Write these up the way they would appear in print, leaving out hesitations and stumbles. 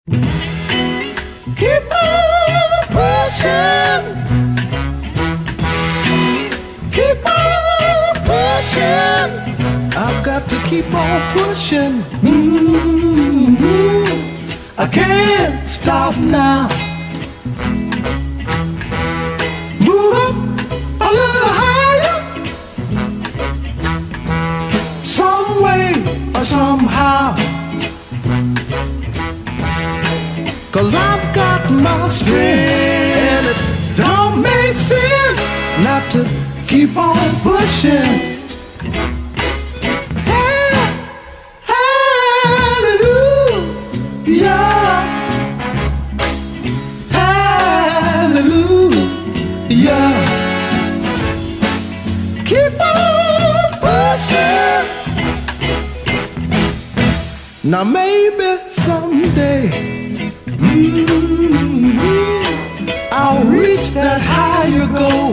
Keep on pushing. Keep on pushing. I've got to keep on pushing. I can't stop now. Move up a little higher, some way or somehow. 'Cause I've got my strength, and it don't make sense not to keep on pushing. Hallelujah, hallelujah. Keep on pushing. Now maybe someday I'll reach that higher goal.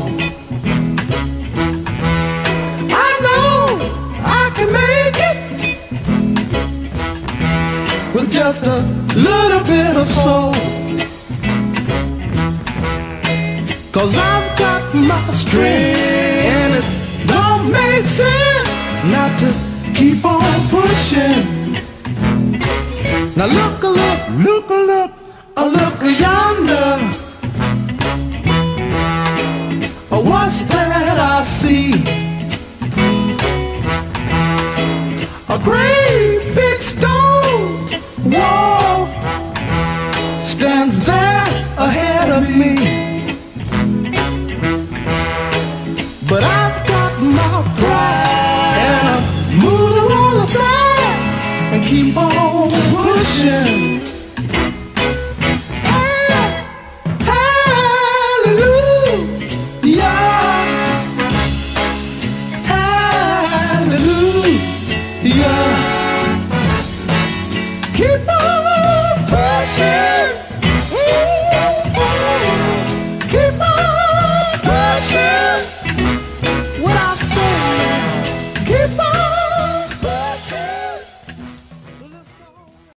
I know I can make it with just a little bit of soul. 'Cause I've got my strength, and it don't make sense not to keep on pushing. Now look a look, look a look, a look yonder. What's that I see? A great big stone wall stands there ahead of me. But I've got my pride, and I move the wall aside and keep on pushing. Hallelujah, keep on.